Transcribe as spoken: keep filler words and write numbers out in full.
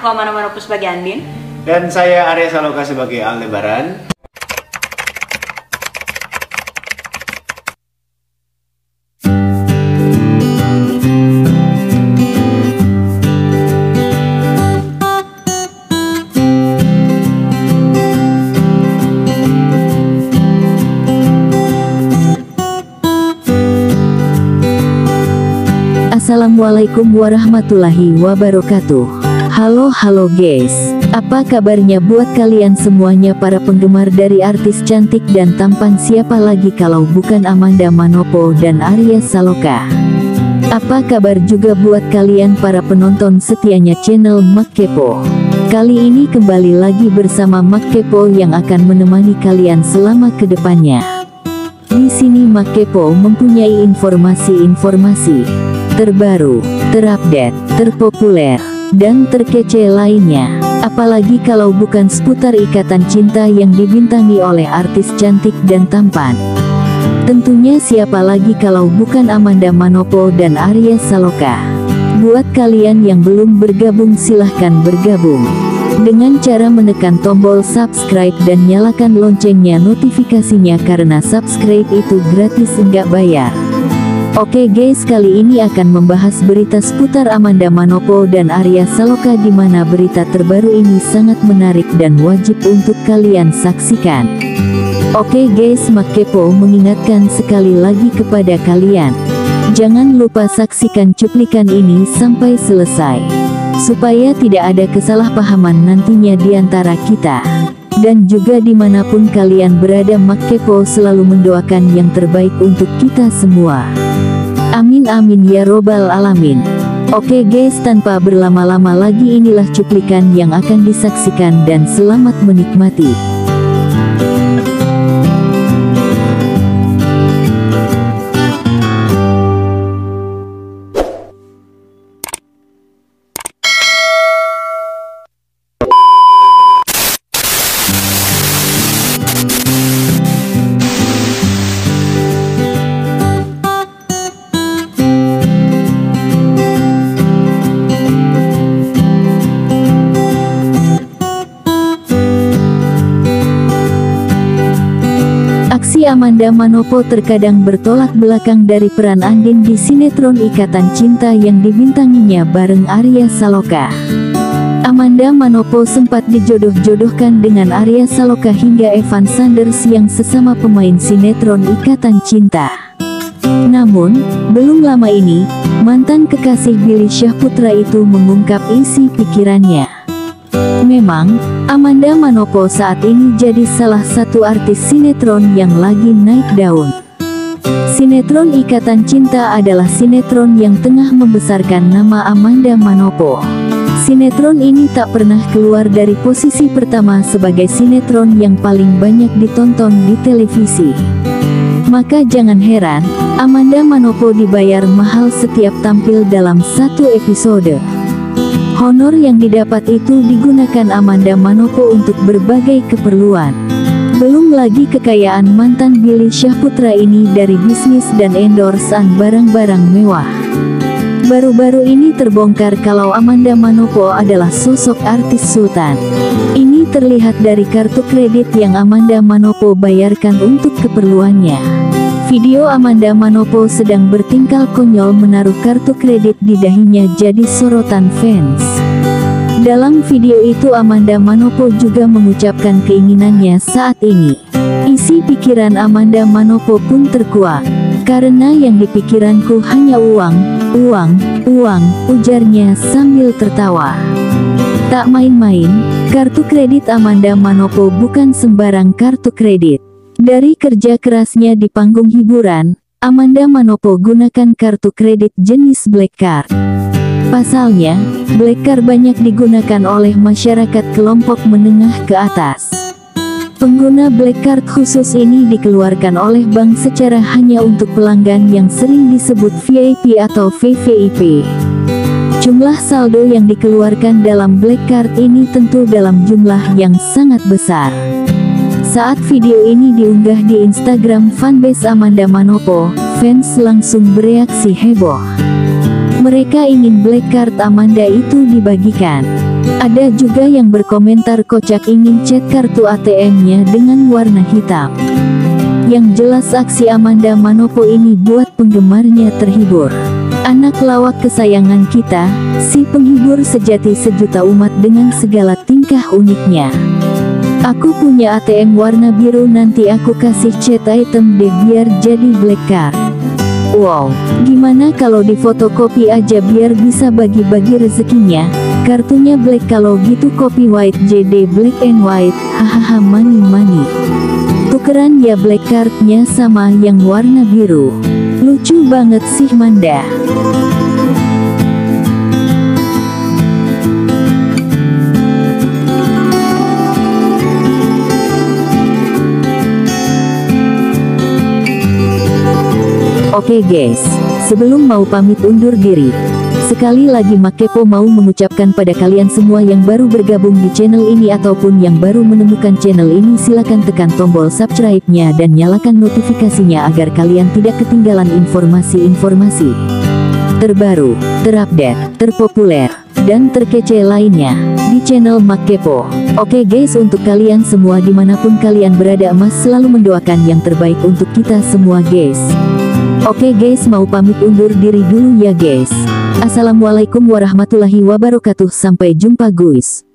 Aku Amanda Manopo sebagai Andin. Dan saya Arya Saloka sebagai Aldebaran. Assalamualaikum warahmatullahi wabarakatuh. Halo halo guys, apa kabarnya buat kalian semuanya para penggemar dari artis cantik dan tampan siapa lagi kalau bukan Amanda Manopo dan Arya Saloka. Apa kabar juga buat kalian para penonton setianya channel Mak Kepo. Kali ini kembali lagi bersama Mak Kepo yang akan menemani kalian selama kedepannya. Di sini Mak Kepo mempunyai informasi-informasi terbaru, terupdate, terpopuler, dan terkece lainnya. Apalagi kalau bukan seputar ikatan cinta yang dibintangi oleh artis cantik dan tampan. Tentunya siapa lagi kalau bukan Amanda Manopo dan Arya Saloka. Buat kalian yang belum bergabung silahkan bergabung dengan cara menekan tombol subscribe dan nyalakan loncengnya notifikasinya karena subscribe itu gratis enggak bayar. Oke guys, kali ini akan membahas berita seputar Amanda Manopo dan Arya Saloka di mana berita terbaru ini sangat menarik dan wajib untuk kalian saksikan. Oke guys, Mak Kepo mengingatkan sekali lagi kepada kalian, jangan lupa saksikan cuplikan ini sampai selesai supaya tidak ada kesalahpahaman nantinya di antara kita. Dan juga dimanapun kalian berada, Mak Kepo selalu mendoakan yang terbaik untuk kita semua. Amin amin ya robbal alamin. Oke guys, tanpa berlama-lama lagi inilah cuplikan yang akan disaksikan dan selamat menikmati. Aksi Amanda Manopo terkadang bertolak belakang dari peran Andin di sinetron Ikatan Cinta yang dibintanginya bareng Arya Saloka. Amanda Manopo sempat dijodoh-jodohkan dengan Arya Saloka hingga Evan Sanders yang sesama pemain sinetron Ikatan Cinta. Namun, belum lama ini, mantan kekasih Billy Syahputra itu mengungkap isi pikirannya. Memang, Amanda Manopo saat ini jadi salah satu artis sinetron yang lagi naik daun. Sinetron Ikatan Cinta adalah sinetron yang tengah membesarkan nama Amanda Manopo. Sinetron ini tak pernah keluar dari posisi pertama sebagai sinetron yang paling banyak ditonton di televisi. Maka jangan heran, Amanda Manopo dibayar mahal setiap tampil dalam satu episode. Honor yang didapat itu digunakan Amanda Manopo untuk berbagai keperluan. Belum lagi kekayaan mantan Billy Syahputra ini dari bisnis dan endorsean barang-barang mewah. Baru-baru ini terbongkar kalau Amanda Manopo adalah sosok artis sultan. Ini terlihat dari kartu kredit yang Amanda Manopo bayarkan untuk keperluannya. Video Amanda Manopo sedang bertingkah konyol menaruh kartu kredit di dahinya jadi sorotan fans. Dalam video itu Amanda Manopo juga mengucapkan keinginannya saat ini. Isi pikiran Amanda Manopo pun terkuak. Karena yang dipikiranku hanya uang, uang, uang, ujarnya sambil tertawa. Tak main-main, kartu kredit Amanda Manopo bukan sembarang kartu kredit. Dari kerja kerasnya di panggung hiburan, Amanda Manopo gunakan kartu kredit jenis Black Card. Pasalnya, Black Card banyak digunakan oleh masyarakat kelompok menengah ke atas. Pengguna Black Card khusus ini dikeluarkan oleh bank secara hanya untuk pelanggan yang sering disebut V I P atau V V I P. Jumlah saldo yang dikeluarkan dalam Black Card ini tentu dalam jumlah yang sangat besar. Saat video ini diunggah di Instagram fanbase Amanda Manopo, fans langsung bereaksi heboh. Mereka ingin Black Card Amanda itu dibagikan. Ada juga yang berkomentar kocak ingin cat kartu A T M-nya dengan warna hitam. Yang jelas aksi Amanda Manopo ini buat penggemarnya terhibur. Anak lawak kesayangan kita, si penghibur sejati sejuta umat dengan segala tingkah uniknya. Aku punya A T M warna biru, nanti aku kasih cat item deh biar jadi black card. Wow, gimana kalau difotokopi aja biar bisa bagi-bagi rezekinya. Kartunya black, kalau gitu copy white J D black and white, hahaha money money. Tukeran ya black cardnya sama yang warna biru. Lucu banget sih Manda. Oke guys, sebelum mau pamit undur diri, sekali lagi Makepo mau mengucapkan pada kalian semua yang baru bergabung di channel ini ataupun yang baru menemukan channel ini, silakan tekan tombol subscribe-nya dan nyalakan notifikasinya agar kalian tidak ketinggalan informasi-informasi terbaru, terupdate, terpopuler, dan terkece lainnya di channel Makepo. Oke guys, untuk kalian semua dimanapun kalian berada, Mas selalu mendoakan yang terbaik untuk kita semua guys. Oke guys, mau pamit undur diri dulu ya guys. Assalamualaikum warahmatullahi wabarakatuh. Sampai jumpa guys.